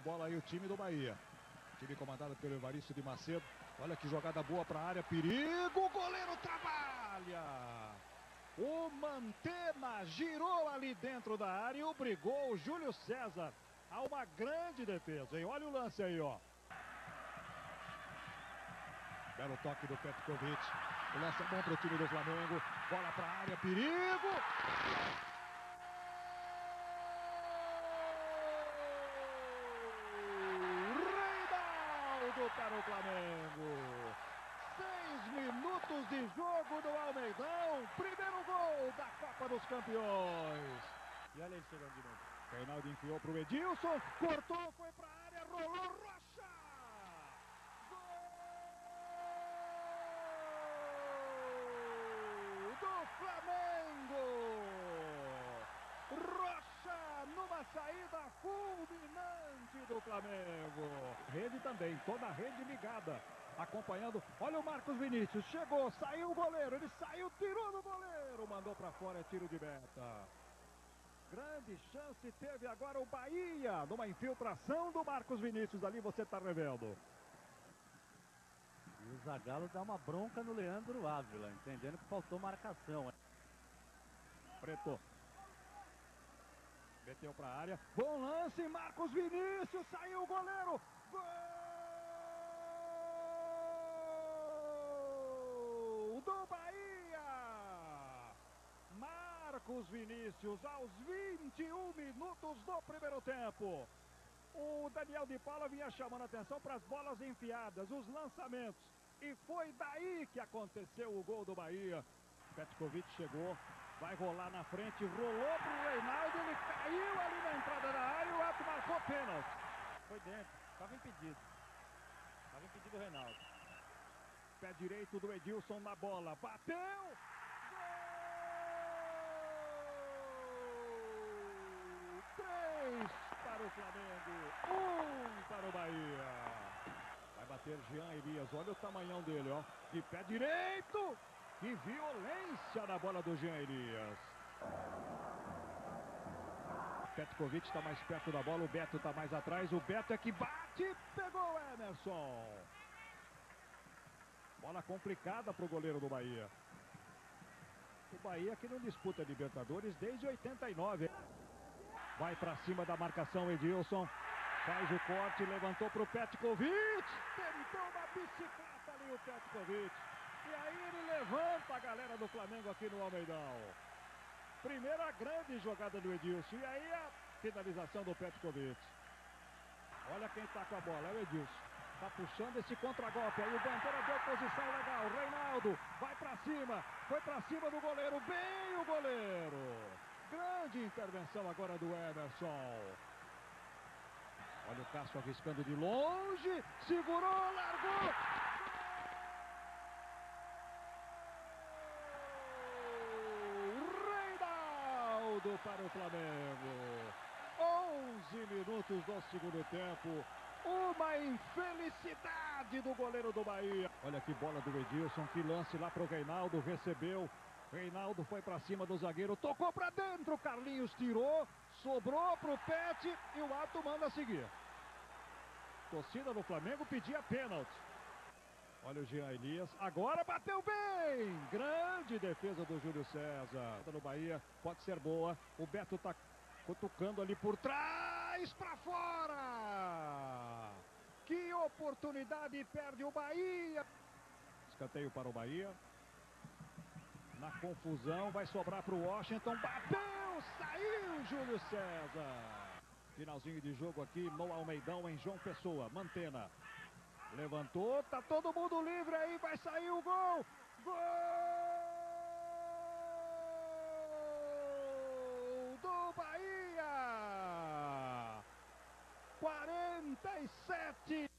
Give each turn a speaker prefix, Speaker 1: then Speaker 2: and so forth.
Speaker 1: bola aí o time do Bahia. Time comandado pelo Evaristo de Macedo. Olha que jogada boa para a área. Perigo, o goleiro trabalha. O Mantena girou ali dentro da área e obrigou o Júlio César a uma grande defesa, hein? Olha o lance aí, ó. Belo toque do Petkovic. O lance é bom para o time do Flamengo. Bola para a área, perigo. Reinaldo para o Flamengo. 6 minutos de jogo no Almeidão. Primeiro gol da Copa dos Campeões.
Speaker 2: E olha ele chegando de novo.
Speaker 1: Reinaldo enfiou para o Edilson. Cortou, foi para a área, rolou, Rocha. Do Flamengo, Rocha numa saída fulminante do Flamengo. Rede também, toda a rede ligada, acompanhando. Olha o Marcos Vinícius, chegou, saiu o goleiro, ele saiu, tirou do goleiro, mandou para fora, é tiro de meta. Grande chance teve agora o Bahia, numa infiltração do Marcos Vinícius, ali você está revendo.
Speaker 2: E o Zagallo dá uma bronca no Leandro Ávila, entendendo que faltou marcação.
Speaker 1: Preto. Meteu para a área. Bom lance, Marcos Vinícius. Saiu o goleiro. Gol do Bahia. Marcos Vinícius aos 21 minutos do primeiro tempo. O Daniel de Paula vinha chamando a atenção para as bolas enfiadas, os lançamentos. E foi daí que aconteceu o gol do Bahia. Petkovic chegou, vai rolar na frente, rolou para o Reinaldo, ele caiu ali na entrada da área e o ato marcou pênalti.
Speaker 2: Foi dentro, estava impedido. Estava impedido o Reinaldo.
Speaker 1: Pé direito do Edilson na bola, bateu! Gol! 3 para o Flamengo, 1 para o Bahia. Vai bater Jean Elias, olha o tamanhão dele, ó. De pé direito! Que violência na bola do Jean Elias. Petkovic está mais perto da bola, o Beto está mais atrás. O Beto é que bate, pegou o Emerson. Bola complicada para o goleiro do Bahia. O Bahia que não disputa Libertadores desde 89. Vai para cima da marcação, Edilson. Faz o corte, levantou para o Petkovic. Tentou uma bicicleta ali o Petkovic. E aí ele levanta a galera do Flamengo aqui no Almeidão. Primeira grande jogada do Edilson. E aí a finalização do Petkovic. Olha quem está com a bola, é o Edilson. Está puxando esse contragolpe. Aí o Bandeira deu posição legal. Reinaldo vai para cima. Foi para cima do goleiro. Bem o goleiro. Grande intervenção agora do Emerson. Olha o Cássio arriscando de longe. Segurou, largou. Reinaldo para o Flamengo. 11 minutos do segundo tempo. Uma infelicidade do goleiro do Bahia. Olha que bola do Edilson. Que lance lá para o Reinaldo. Recebeu. Reinaldo foi para cima do zagueiro, tocou para dentro, Carlinhos tirou, sobrou para o Pet e o ato manda seguir. Torcida do Flamengo pedia pênalti. Olha o Jean Elias, agora bateu bem, grande defesa do Júlio César. No Bahia, pode ser boa, o Beto tá cutucando ali por trás, para fora. Que oportunidade perde o Bahia. Escanteio para o Bahia. Na confusão, vai sobrar para o Washington. Bateu, saiu Júlio César. Finalzinho de jogo aqui no Almeidão, em João Pessoa. Mantena. Levantou, tá todo mundo livre aí, vai sair o gol. Gol do Bahia. 47.